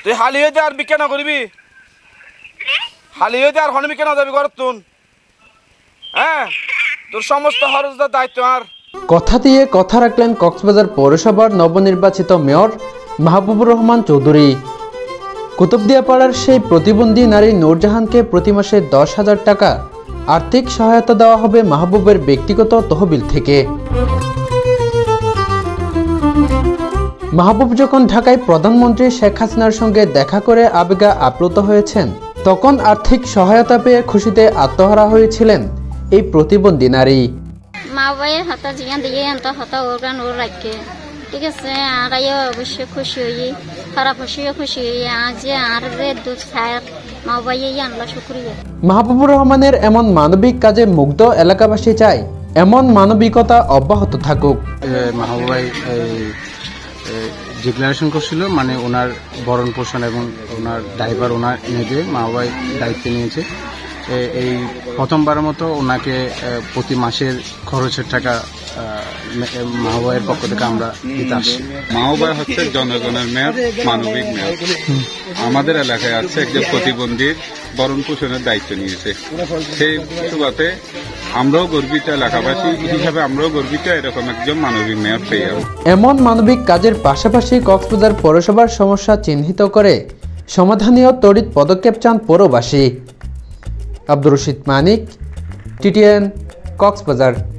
তুই হালি হইতে আর বিকে না করবি, হালি হইতে আর হন বিকে না যাবি ঘর তুন। হ্যাঁ, তোর সমস্ত খরচদার দায়িত্ব আর। কথা দিয়ে কথা রাখলেন কক্সবাজার পৌরসভার নবনির্বাচিত মেয়র মাহবুবুর রহমান চৌধুরী। কুতুবদিয়াপাড়ার সেই প্রতিবন্ধী নারী নূরজাহানকে প্রতি মাসে 10,000 টাকা আর্থিক সহায়তা দেওয়া হবে মাহবুবের ব্যক্তিগত তহবিল থেকে। মাহবুব যখন ঢাকায় প্রধানমন্ত্রী শেখ হাসিনার সঙ্গে দেখা করে আবেগে আপ্লুত হয়েছেন, তখন আর্থিক সহায়তা পেয়ে খুশিতে আত্মহারা হয়েছিলেন এই প্রতিবন্ধী নারী। মা বাবার হাতে জিয়া দিয়ে আনতে হাতে ওরান ওর রাখে, ঠিক আছে। আর অবশ্যই খুশি হই, খারাপ খুশি হই। আজ আর যে দুধ খায় মা বাবাই আনলা শুক্রিয়া। মাহবুবুর রহমানের এমন মানবিক কাজে মুগ্ধ এলাকাবাসী চায় এমন মানবিকতা অব্যাহত থাকুক। মাহবুবাই ডিক্লারেশন করছিল, মানে ওনার ভরণ পোষণ এবং ওনার ড্রাইভার ওনার নেবে, মাহবুবাই দায়িত্ব নিয়েছে। এই প্রথমবারের মতো ওনাকে প্রতি মাসের খরচের টাকা মাহবুবাইয়ের পক্ষ থেকে আমরা দিতে আসছি। মাহবুবাই হচ্ছে জনগণের মেয়র, মানবিক মেয়র। আমাদের এলাকায় আছে একজন প্রতিবন্ধীর ভরণ পোষণের দায়িত্ব নিয়েছে। সেই সুবাদে আমরাও গর্বিত, এলাকাবাসী হিসাবে আমরাও গর্বিত এরকম একজন মানবিক মেয়র পেয়ে যাব। এমন মানবিক কাজের পাশাপাশি কক্সবাজার পৌরসভার সমস্যা চিহ্নিত করে সমাধানীয় তড়িৎ পদক্ষেপ চান পৌরবাসী। আব্দুর রশিদ মানিক, টিটিএন, কক্সবাজার।